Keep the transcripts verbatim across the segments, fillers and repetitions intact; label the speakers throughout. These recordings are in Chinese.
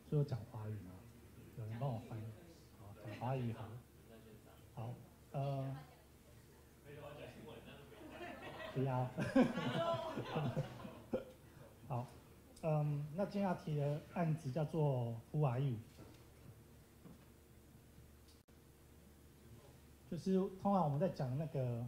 Speaker 1: 所以我讲华语吗？有人帮我翻译，好，讲华语好。好，呃，不要。好，嗯，那今天要提的案子叫做 Who Are You？ 就是通常我们在讲那个。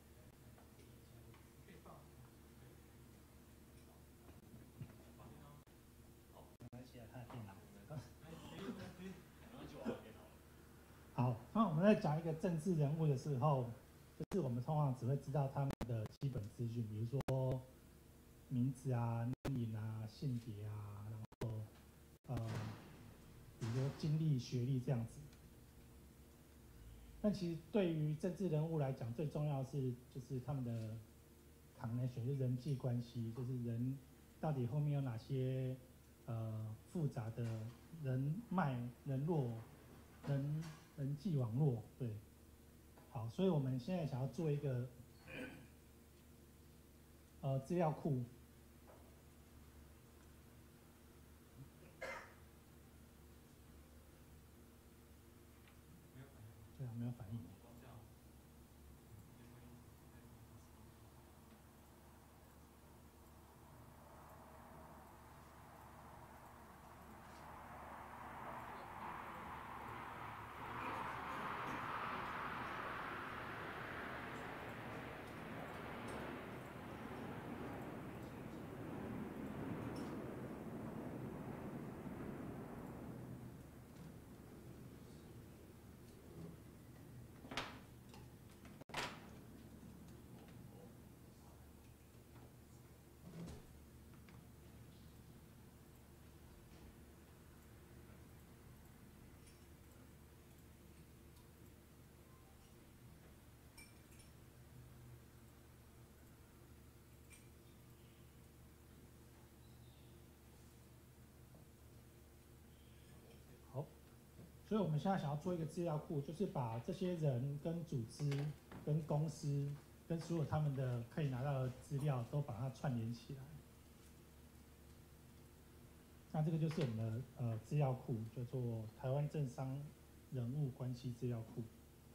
Speaker 1: 好，那我们在讲一个政治人物的时候，就是我们通常只会知道他们的基本资讯，比如说名字啊、年龄啊、性别啊，然后呃，比如说经历、学历这样子。但其实对于政治人物来讲，最重要的是就是他们的 connection，就是人际关系，就是人到底后面有哪些呃复杂的人脉、人络、人人际网络，对。好，所以我们现在想要做一个呃资料库。对啊，没有反应。好，所以我们现在想要做一个资料库，就是把这些人跟组织、跟公司、跟所有他们的可以拿到的资料都把它串联起来。那这个就是我们的呃资料库，叫做台湾政商人物关系资料库。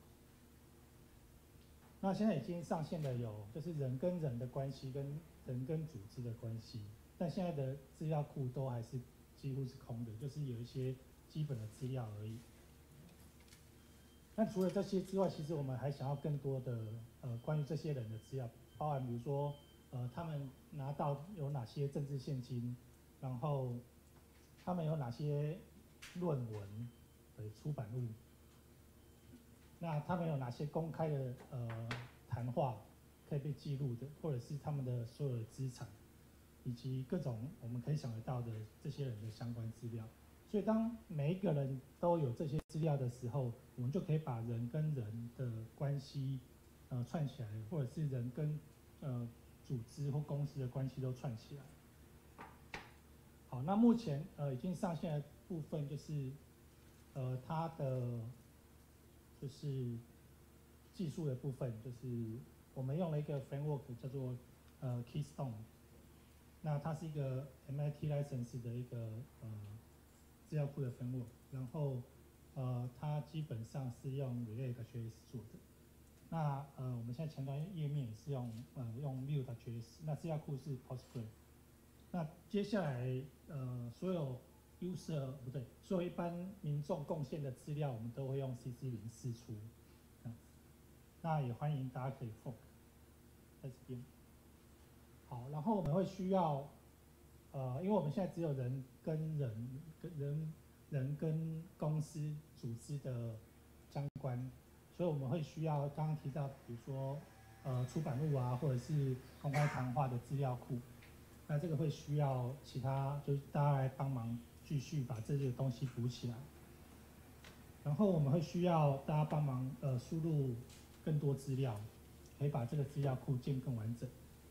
Speaker 1: 那现在已经上线的有，就是人跟人的关系，跟人跟组织的关系。但现在的资料库都还是几乎是空的，就是有一些基本的资料而已。那除了这些之外，其实我们还想要更多的呃关于这些人的资料，包含比如说呃他们拿到有哪些政治现金，然后他们有哪些论文的出版物，那他们有哪些公开的呃谈话可以被记录的，或者是他们的所有的资产，以及各种我们可以想得到的这些人的相关资料。所以当每一个人都有这些资料的时候，我们就可以把人跟人的关系呃串起来，或者是人跟呃组织或公司的关系都串起来。好，那目前呃已经上线的部分就是呃它的就是技术的部分，就是我们用了一个 framework 叫做呃 Keystone， 那它是一个 M I T license 的一个呃资料库的 framework， 然后呃它基本上是用 Relay.js 做的。那呃我们现在前端页面也是用呃用 Vue.js， 那资料库是 Postgre。那接下来呃所有 user 不对，所有一般民众贡献的资料，我们都会用 C C 零释出。那也欢迎大家可以 fork 在这边。好，然后我们会需要，呃，因为我们现在只有人跟人、跟人、人跟公司、组织的相关，所以我们会需要刚刚提到，比如说呃出版物啊，或者是公开谈话的资料库。那这个会需要其他就是大家来帮忙继续把这些东西补起来。然后我们会需要大家帮忙呃输入更多资料，可以把这个资料库建更完整。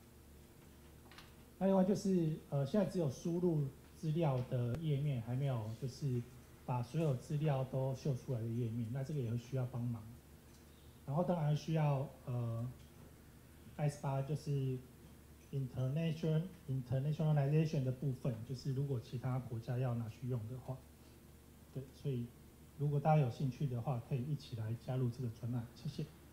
Speaker 1: 那另外就是呃现在只有输入资料的页面，还没有就是把所有资料都秀出来的页面，那这个也会需要帮忙。然后当然需要呃 I S 八就是 international internationalization 的部分，就是如果其他国家要拿去用的话。 所以如果大家有兴趣的话，可以一起来加入这个专案，谢谢。